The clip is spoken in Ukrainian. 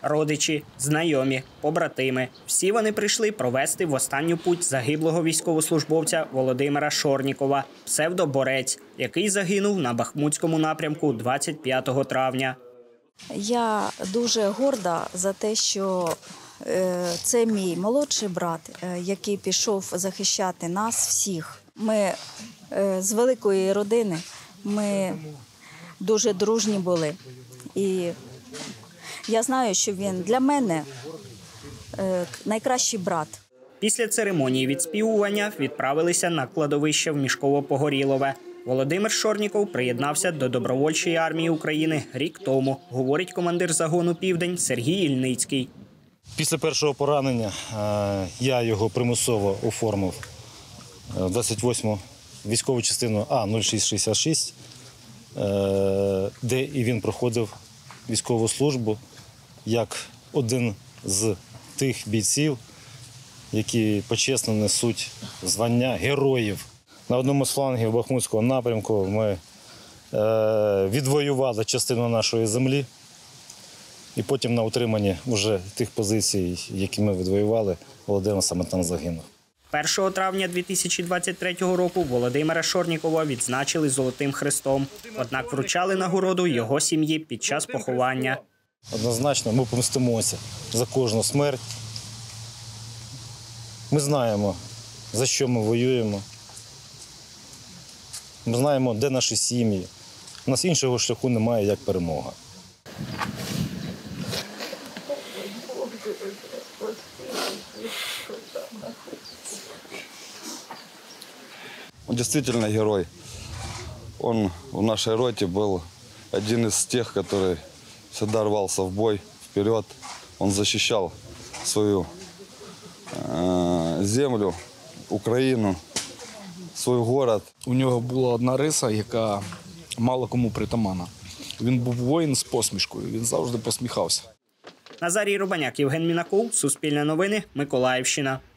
Родичі, знайомі, побратими – всі вони прийшли провести в останню путь загиблого військовослужбовця Володимира Шорнікова, псевдо-Борець, який загинув на Бахмутському напрямку 25 травня. Я дуже горда за те, що це мій молодший брат, який пішов захищати нас всіх. Ми з великої родини, ми дуже дружні були. І я знаю, що він для мене найкращий брат. Після церемонії відспівування відправилися на кладовище в Мішково-Погорілове. Володимир Шорніков приєднався до Добровольчої армії України рік тому, говорить командир загону «Південь» Сергій Ільницький. Після першого поранення я його примусово оформив в 28-му військову частину А-0666, де і він проходив військову службу як один з тих бійців, які почесно несуть звання героїв. На одному з флангів Бахмутського напрямку ми відвоювали частину нашої землі. І потім на утриманні вже тих позицій, які ми відвоювали, Володимир саме там загинув. 1 травня 2023 року Володимира Шорнікова відзначили Золотим Хрестом. Однак вручали нагороду його сім'ї під час поховання. Однозначно ми помстимося за кожну смерть. Ми знаємо, за що ми воюємо. Ми знаємо, де наші сім'ї. У нас іншого шляху немає, як перемога. Он действительно герой. Он в нашей роте был один из тех, который всегда рвался в бой, вперед. Он защищал свою землю, Україну, свій город. У нього була одна риса, яка мало кому притаманна. Він був воїн з посмішкою, він завжди посміхався. Назарій Рубаняк, Євген Мінаков, Суспільне новини, Миколаївщина.